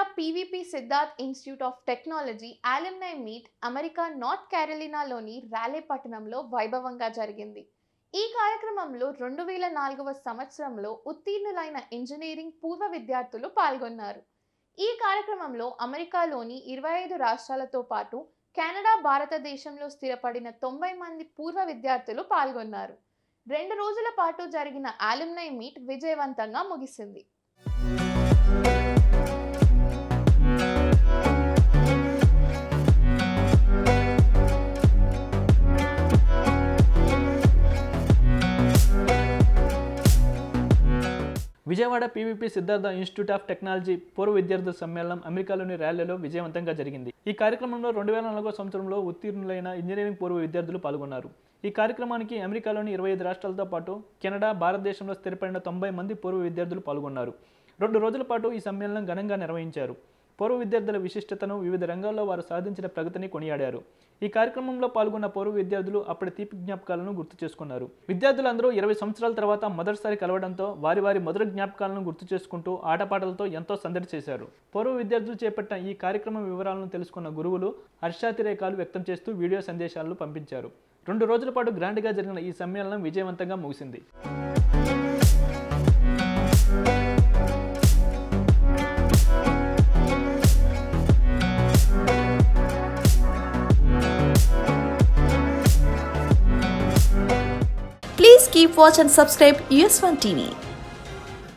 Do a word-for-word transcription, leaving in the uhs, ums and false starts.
PVP Siddharth institute of technology alumni meet America North క్యారోలినాలోని Raleigh పట్టణంలో వైభవంగా జరిగింది. ఈ కార్యక్రమంలో రెండు వేల నాలుగవ సంవత్సరంలో ఉత్తీర్ణులైన ఇంజనీరింగ్ పూర్వ విద్యార్థులు పాల్గొన్నారు. ఈ కార్యక్రమంలో అమెరికాలోని ఇరవై ఐదు రాష్ట్రాలతో పాటు కెనడా, భారతదేశంలో స్థిరపడిన తొంభై మంది పూర్వ విద్యార్థులు పాల్గొన్నారు. రెండు రోజుల పాటు జరిగిన అలుమ్నై మీట్ విజయవంతంగా ముగిసింది. Vijayawada PVP Siddhartha institute of technology పూర్వ విద్యార్థుల సమ్మేళనం అమెరికాలోని ర్యాలీలో విజయవంతంగా జరిగింది. ఈ కార్యక్రమంలో రెండు వేల నాలుగో సంవత్సరంలో ఉత్తీర్ణులైన ఇంజనీరింగ్ పూర్వ విద్యార్థులు పాల్గొన్నారు. ఈ కార్యక్రమానికి అమెరికాలోని ఇరవై ఐదు రాష్ట్రాలతో పాటు కెనడా, భారతదేశంలో స్థిరపడిన తొంభై మంది పూర్వ విద్యార్థులు పాల్గొన్నారు. రెండు రోజుల పాటు ఈ సమ్మేళనం ఘనంగా నిర్వహించారు. పూర్వ విద్యార్థుల విశిష్టతను, వివిధ రంగాల్లో వారు సాధించిన ప్రగతిని కొనియాడారు. ఈ కార్యక్రమంలో పాల్గొన్న పూర్వ విద్యార్థులు అప్పటి తీపి జ్ఞాపకాలను గుర్తు చేసుకున్నారు. విద్యార్థులందరూ ఇరవై సంవత్సరాల తర్వాత మొదటిసారి కలవడంతో వారి వారి మొదటి జ్ఞాపకాలను గుర్తు చేసుకుంటూ ఆటపాటలతో ఎంతో సందడి చేశారు. పూర్వ విద్యార్థులు చేపట్టిన ఈ కార్యక్రమం వివరాలను తెలుసుకున్న గురువులు హర్షాతిరేకాలు వ్యక్తం చేస్తూ వీడియో సందేశాలను పంపించారు. రెండు రోజుల పాటు గ్రాండ్గా జరిగిన ఈ సమ్మేళనం విజయవంతంగా ముగిసింది. Please keep watch and subscribe U S one T V.